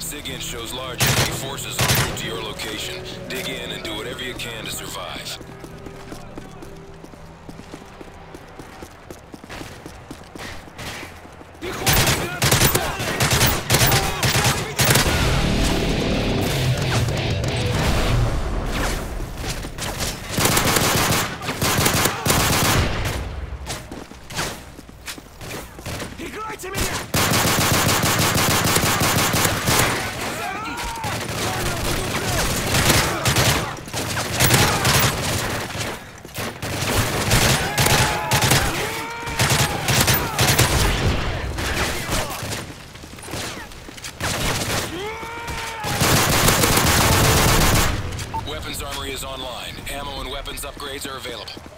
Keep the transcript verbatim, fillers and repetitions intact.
SIGINT shows large enemy forces en route to your location. Dig in and do whatever you can to survive. Weapons armory is online. Ammo and weapons upgrades are available.